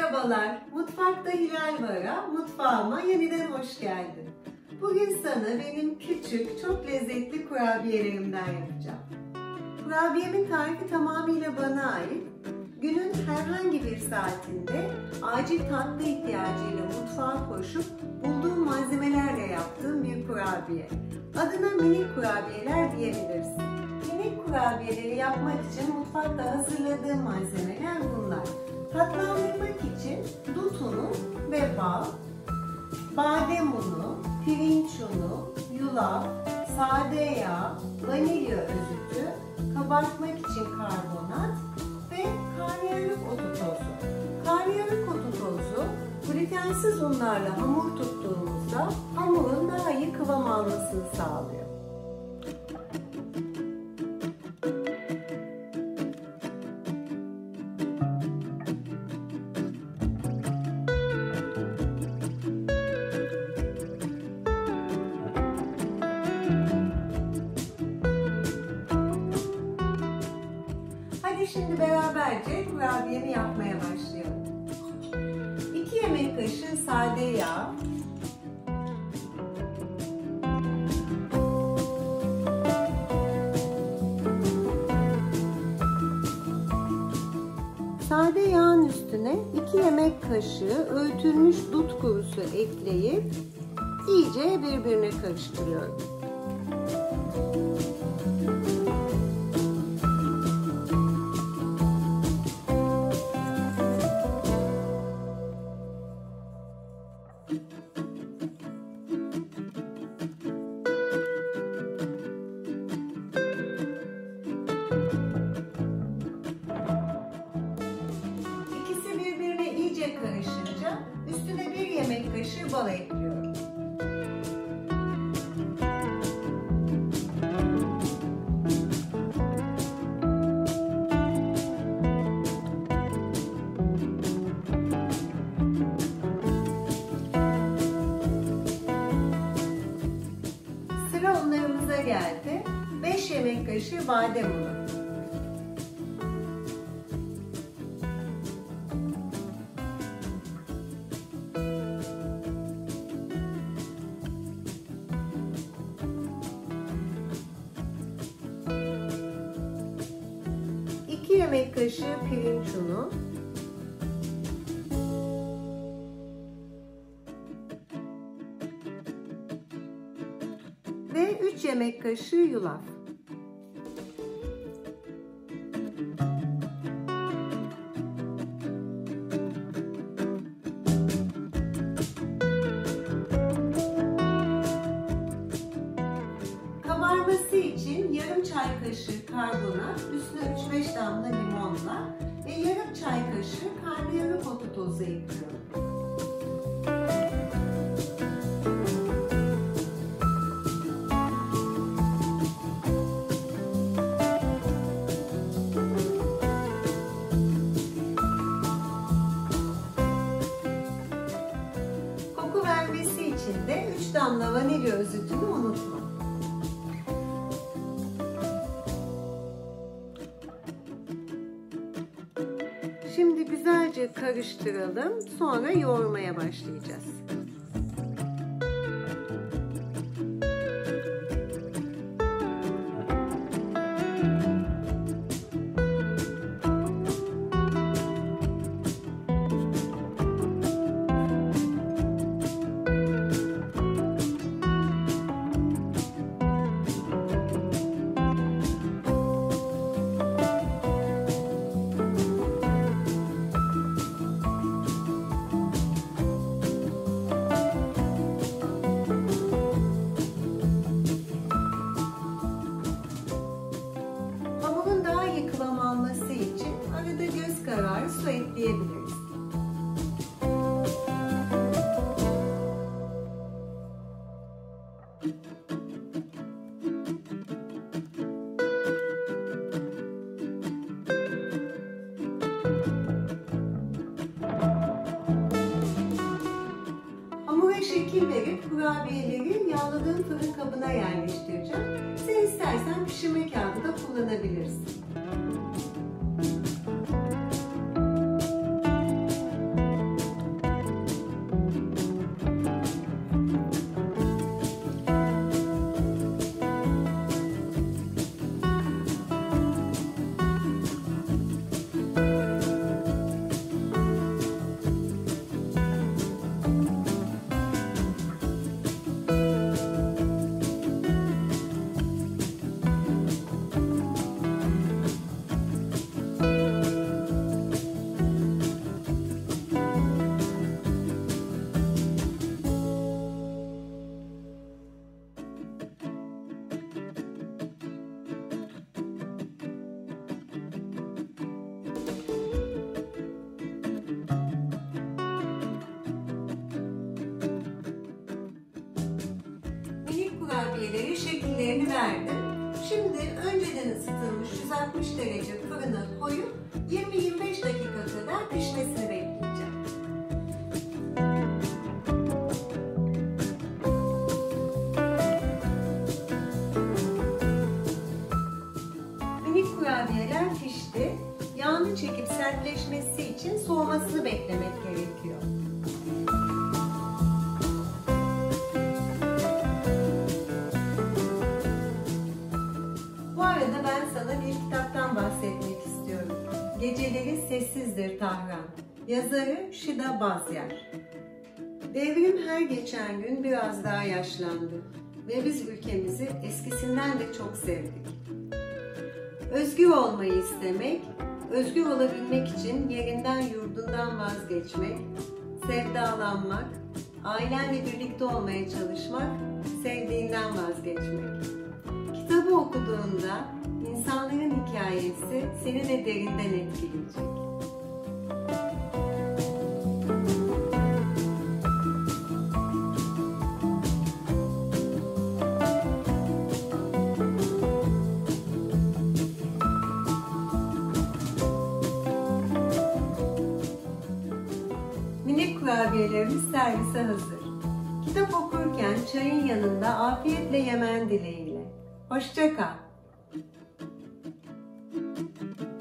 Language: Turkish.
Merhabalar, Mutfakta Hilal Var'a, mutfağıma yeniden hoş geldin. Bugün sana benim küçük, çok lezzetli kurabiyelerimden yapacağım. Kurabiyemin tarifi tamamıyla bana ait. Günün herhangi bir saatinde acil tatlı ihtiyacıyla mutfağa koşup bulduğum malzemelerle yaptığım bir kurabiye. Adına minik kurabiyeler diyebilirsin. Minik kurabiyeleri yapmak için mutfakta hazırladığım malzemeler bunlar. Tatlandırmak için dut unu ve bal, badem unu, pirinç unu, yulaf, sade yağ, vanilya özütü, kabartmak için karbonat ve karnıyarık otu tozu. Karnıyarık otu tozu glutensiz unlarla hamur tuttuğumuzda hamurun daha iyi kıvam almasını sağlıyor. Hadi şimdi beraberce kurabiyemi yapmaya başlayalım. 2 yemek kaşığı sade yağ, sade yağın üstüne 2 yemek kaşığı öğütülmüş dut kurusu ekleyip iyice birbirine karıştırıyorum. İkisi birbirine iyice karışınca üstüne 1 yemek kaşığı bal ekliyorum. Sıra unlarımıza geldi. 5 yemek kaşığı badem unu. Yemek kaşığı pirinç unu, ve 3 yemek kaşığı yulaf. Kabarması için yarım çay kaşığı karbonat, üstüne 3-5 damla limonla ve yarım çay kaşığı karnıyarık otu tozu ekliyorum. Koku vermesi için de 3 damla vanilya özütünü unutma. Şimdi güzelce karıştıralım, sonra yoğurmaya başlayacağız. Kıvam alması için arada göz kararı su ekleyebiliriz. Hamura şekil verip kurabiyeleri yağladığım fırın kabına yerleştireceğim. Sen istersen pişirme kağıdı da kullanabilirsin. şekillerini verdim. Şimdi önceden ısıtılmış 160 derece fırına koyup 20-25 dakika kadar pişmesini bekleyeceğim. Minik kurabiyeler pişti. Yağını çekip sertleşmesi için soğumasını beklemek gerekiyor. Bu arada ben sana bir kitaptan bahsetmek istiyorum. Geceleri Sessizdir Tahran. Yazarı Şida Bazyar. Devrim her geçen gün biraz daha yaşlandı ve biz ülkemizi eskisinden de çok sevdik. Özgür olmayı istemek, özgür olabilmek için yerinden yurdundan vazgeçmek, sevdalanmak, ailenle birlikte olmaya çalışmak, sevdiğinden vazgeçmek. Kitabı okuduğunda insanların hikayesi seni de derinden etkileyecek. Minik kurabiyelerimiz servise hazır. Kitap okurken çayın yanında afiyetle yemen dileğiyle. Hoşça kal.